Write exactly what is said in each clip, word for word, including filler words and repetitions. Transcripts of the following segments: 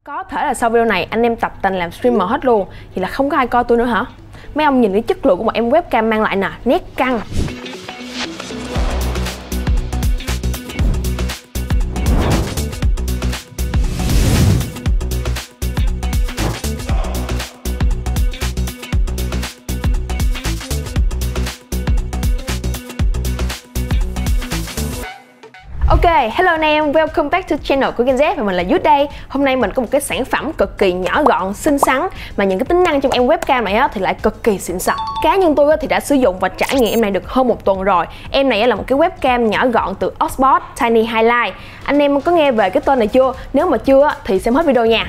Có thể là sau video này anh em tập tành làm streamer hết luôn. Vậy là không có ai coi tôi nữa hả? Mấy ông nhìn cái chất lượng của một em webcam mang lại nè, nét căng. Ok, hello anh em, welcome back to channel của Gen Z và mình là Yus đây. Hôm nay mình có một cái sản phẩm cực kỳ nhỏ gọn, xinh xắn mà những cái tính năng trong em webcam này á, thì lại cực kỳ xịn sò. Cá nhân tôi á, thì đã sử dụng và trải nghiệm em này được hơn một tuần rồi. Em này á, là một cái webcam nhỏ gọn từ Osbot Tiny Highlight. Anh em có nghe về cái tên này chưa? Nếu mà chưa á, thì xem hết video nha.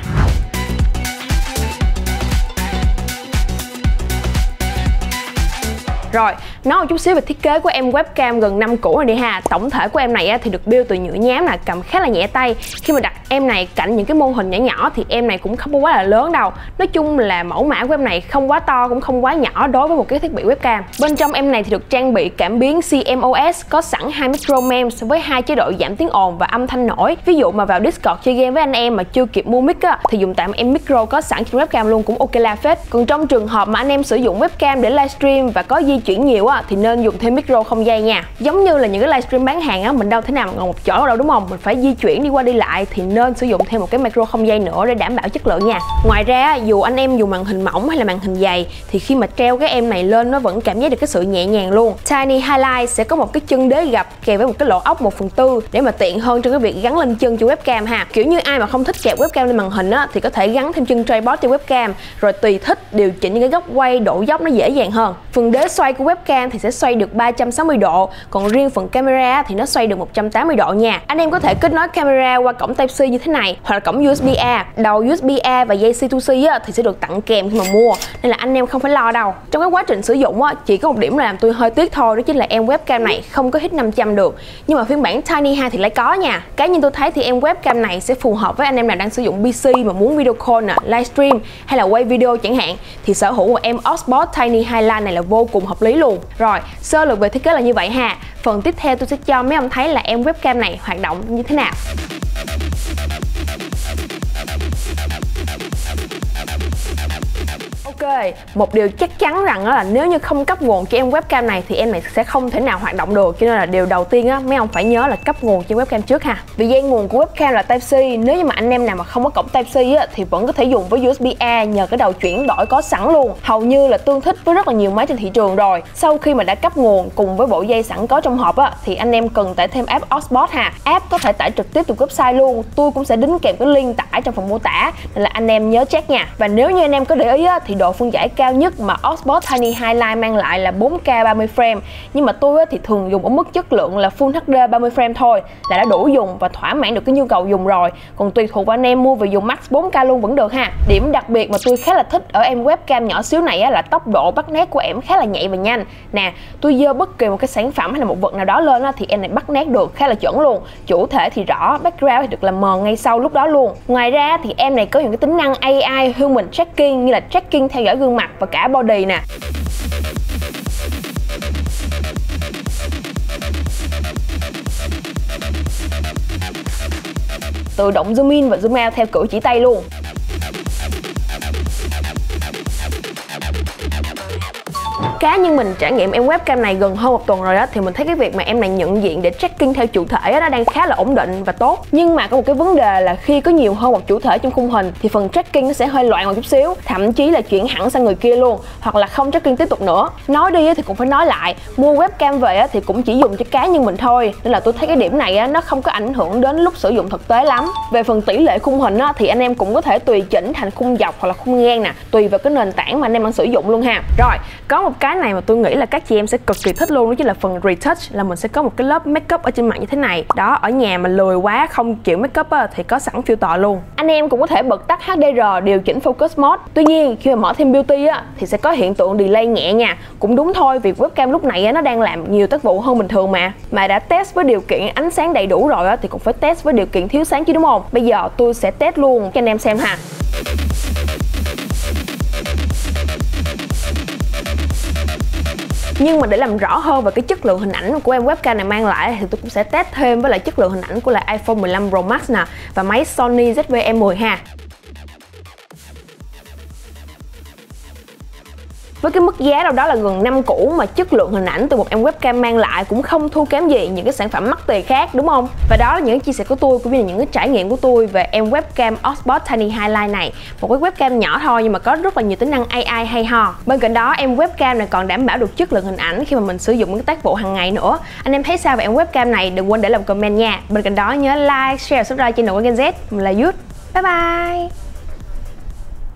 Rồi, nói một chút xíu về thiết kế của em webcam gần năm cũ này đi ha. Tổng thể của em này thì được build từ nhựa nhám, là cầm khá là nhẹ tay. Khi mà đặt em này cạnh những cái mô hình nhỏ nhỏ thì em này cũng không có quá là lớn đâu. Nói chung là mẫu mã của em này không quá to cũng không quá nhỏ đối với một cái thiết bị webcam. Bên trong em này thì được trang bị cảm biến xê em ô ét, có sẵn hai micro mems với hai chế độ giảm tiếng ồn và âm thanh nổi. Ví dụ mà vào Discord chơi game với anh em mà chưa kịp mua mic á, thì dùng tạm em micro có sẵn trên webcam luôn cũng ok la phết. Còn trong trường hợp mà anh em sử dụng webcam để livestream và có di chuyển nhiều á, thì nên dùng thêm micro không dây nha. Giống như là những cái livestream bán hàng á, mình đâu thể nào mà ngồi một chỗ đâu đúng không? Mình phải di chuyển đi qua đi lại thì nên sử dụng thêm một cái micro không dây nữa để đảm bảo chất lượng nha. Ngoài ra dù anh em dùng màn hình mỏng hay là màn hình dày thì khi mà treo cái em này lên nó vẫn cảm giác được cái sự nhẹ nhàng luôn. Tiny Highlight sẽ có một cái chân đế gập kèm với một cái lỗ ốc một phần tư để mà tiện hơn trong cái việc gắn lên chân cho webcam ha. Kiểu như ai mà không thích kẹp webcam lên màn hình á, thì có thể gắn thêm chân tripod cho webcam rồi tùy thích điều chỉnh những cái góc quay, độ dốc nó dễ dàng hơn. Phần đế xoay của webcam thì sẽ xoay được ba trăm sáu mươi độ, còn riêng phần camera thì nó xoay được một trăm tám mươi độ nha. Anh em có thể kết nối camera qua cổng Type-C như thế này hoặc là cổng u ét bê-A. Đầu u ét bê-A và dây xê to xê á, thì sẽ được tặng kèm khi mà mua, nên là anh em không phải lo đâu. Trong cái quá trình sử dụng á, chỉ có một điểm làm tôi hơi tiếc thôi, đó chính là em webcam này không có hit năm trăm được. Nhưng mà phiên bản Tiny hai thì lại có nha. Cá nhân tôi thấy thì em webcam này sẽ phù hợp với anh em nào đang sử dụng pê xê mà muốn video call nè, livestream hay là quay video chẳng hạn, thì sở hữu của em Osbot Tiny Highlight này là vô cùng hợp lý luôn. Rồi, sơ lược về thiết kế là như vậy ha. Phần tiếp theo tôi sẽ cho mấy ông thấy là em webcam này hoạt động như thế nào. Ok, một điều chắc chắn rằng là nếu như không cấp nguồn cho em webcam này thì em này sẽ không thể nào hoạt động được. Cho nên là điều đầu tiên á, mấy ông phải nhớ là cấp nguồn cho webcam trước ha. Vì dây nguồn của webcam là Type-C, nếu như mà anh em nào mà không có cổng Type-C á, thì vẫn có thể dùng với u ét bê-A nhờ cái đầu chuyển đổi có sẵn luôn. Hầu như là tương thích với rất là nhiều máy trên thị trường rồi. Sau khi mà đã cấp nguồn cùng với bộ dây sẵn có trong hộp á, thì anh em cần tải thêm app Osbot ha. App có thể tải trực tiếp từ website luôn. Tôi cũng sẽ đính kèm cái link tải trong phần mô tả, nên là anh em nhớ check nha. Và nếu như anh em có để ý á, thì độ phân giải cao nhất mà Osbot Tiny Highlight mang lại là bốn K ba mươi frame, nhưng mà tôi á, thì thường dùng ở mức chất lượng là Full hát đê ba mươi frame thôi là đã đủ dùng và thỏa mãn được cái nhu cầu dùng rồi. Còn tùy thuộc vào anh em mua về dùng max bốn K luôn vẫn được ha. Điểm đặc biệt mà tôi khá là thích ở em webcam nhỏ xíu này á, là tốc độ bắt nét của em khá là nhạy và nhanh. Nè, tôi giơ bất kỳ một cái sản phẩm hay là một vật nào đó lên á, thì em này bắt nét được khá là chuẩn luôn. Chủ thể thì rõ, background thì được làm mờ ngay sau lúc đó luôn. Ngoài ra thì em này có những cái tính năng a i Human Tracking như là tracking theo dõi gương mặt và cả body nè. Tự động zoom in và zoom out theo cử chỉ tay luôn. Cá nhân mình trải nghiệm em webcam này gần hơn một tuần rồi đó, thì mình thấy cái việc mà em này nhận diện để tracking theo chủ thể đó, nó đang khá là ổn định và tốt. Nhưng mà có một cái vấn đề là khi có nhiều hơn một chủ thể trong khung hình thì phần tracking nó sẽ hơi loạn một chút xíu, thậm chí là chuyển hẳn sang người kia luôn, hoặc là không tracking tiếp tục nữa. Nói đi thì cũng phải nói lại, mua webcam về thì cũng chỉ dùng cho cá nhân mình thôi, nên là tôi thấy cái điểm này nó không có ảnh hưởng đến lúc sử dụng thực tế lắm. Về phần tỷ lệ khung hình thì anh em cũng có thể tùy chỉnh thành khung dọc hoặc là khung ngang nè, tùy vào cái nền tảng mà anh em đang sử dụng luôn ha. Rồi, có một cái này mà tôi nghĩ là các chị em sẽ cực kỳ thích luôn, đó chính là phần retouch, là mình sẽ có một cái lớp makeup ở trên mặt như thế này. Đó, ở nhà mà lười quá không chịu makeup á, thì có sẵn filter luôn. Anh em cũng có thể bật tắt hát đê rờ điều chỉnh focus mode. Tuy nhiên khi mà mở thêm beauty á, thì sẽ có hiện tượng delay nhẹ nha. Cũng đúng thôi, vì webcam lúc này á, nó đang làm nhiều tác vụ hơn bình thường mà. Mà đã test với điều kiện ánh sáng đầy đủ rồi á, thì cũng phải test với điều kiện thiếu sáng chứ đúng không? Bây giờ tôi sẽ test luôn cho anh em xem ha. Nhưng mà để làm rõ hơn về cái chất lượng hình ảnh của em webcam này mang lại thì tôi cũng sẽ test thêm với lại chất lượng hình ảnh của lại iPhone mười lăm Pro Max nè và máy Sony Z V E mười ha. Với cái mức giá đâu đó là gần năm cũ mà chất lượng hình ảnh từ một em webcam mang lại cũng không thua kém gì những cái sản phẩm mắc tiền khác, đúng không? Và đó là những chia sẻ của tôi cũng như là những cái trải nghiệm của tôi về em webcam Osbot Tiny Highlight này. Một cái webcam nhỏ thôi nhưng mà có rất là nhiều tính năng a i hay ho. Bên cạnh đó em webcam này còn đảm bảo được chất lượng hình ảnh khi mà mình sử dụng những tác vụ hàng ngày nữa. Anh em thấy sao về em webcam này? Đừng quên để làm comment nha. Bên cạnh đó nhớ like, share, subscribe channel của Gen Z. Mình là Yút. Bye bye.